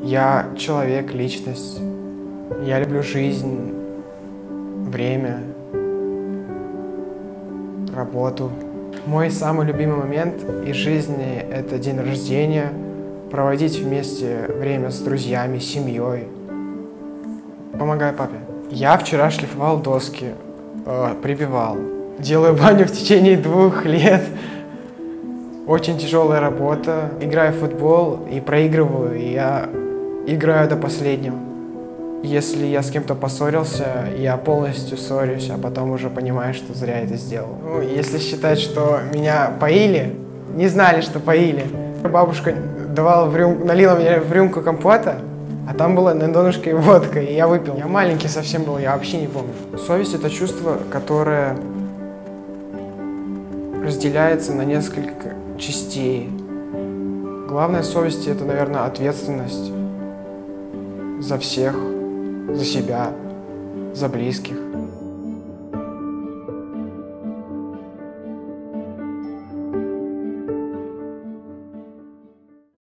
Я человек, личность. Я люблю жизнь, время, работу. Мой самый любимый момент из жизни – это день рождения, проводить вместе время с друзьями, семьей. Помогаю папе. Я вчера шлифовал доски, прибивал. Делаю баню в течение 2 лет. Очень тяжелая работа. Играю в футбол и проигрываю, и я играю до последнего. Если я с кем-то поссорился, я полностью ссорюсь, а потом уже понимаю, что зря это сделал. Ну, если считать, что меня поили, не знали, что поили. Бабушка налила мне в рюмку компота, а там была на донышке водка, и я выпил. Я маленький совсем был, я вообще не помню. Совесть – это чувство, которое разделяется на несколько частей. Главное в совести – это, наверное, ответственность за всех, за себя, за близких.